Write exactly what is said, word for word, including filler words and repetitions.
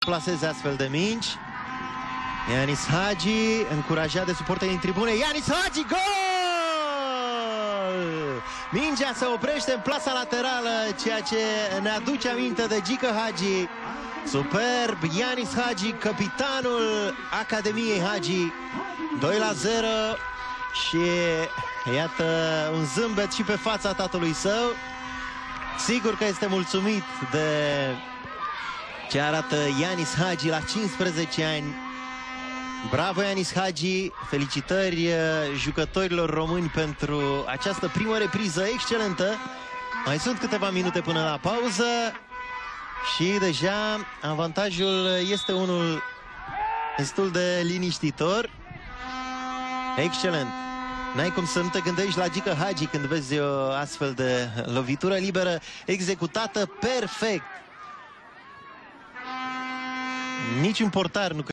plaseze astfel de mingi. Ianis Hagi, încurajat de suporterii din tribune. Ianis Hagi, gol! Mingea se oprește în plasa laterală, ceea ce ne aduce aminte de Gică Hagi. Superb, Ianis Hagi, capitanul Academiei Hagi. doi la zero și iată un zâmbet și pe fața tatălui său. Sigur că este mulțumit de ce arată Ianis Hagi la cincisprezece ani. Bravo Ianis Hagi, felicitări jucătorilor români pentru această primă repriză excelentă. Mai sunt câteva minute până la pauză și deja avantajul este unul destul de liniștitor. Excelent. N-ai cum să nu te gândești la Gică Hagi când vezi o astfel de lovitură liberă executată perfect. Niciun portar nu